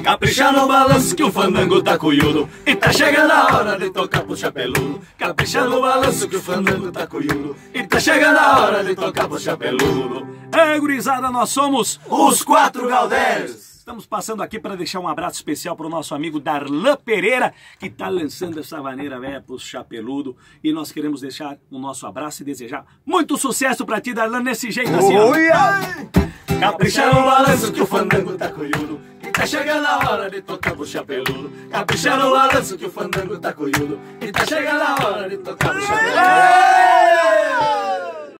Capricha no balanço que o fandango tá cuiudo e tá chegando a hora de tocar pro chapeludo. Capricha no balanço que o fandango tá cuiudo e tá chegando a hora de tocar pro chapeludo. É, gurizada, nós somos os Quatro Galdérios. Estamos passando aqui para deixar um abraço especial para o nosso amigo Darlan Pereira, que está lançando essa vaneira velha para os chapeludo. E nós queremos deixar o nosso abraço e desejar muito sucesso para ti, Darlan, nesse jeito assim, ó. Capricha no balanço que o fandango tá cuiudo e tá chegando a hora de tocar pro chapeludo. Capricha no balanço que o fandango tá cuiudo e tá chegando a hora de tocar pro chapeludo.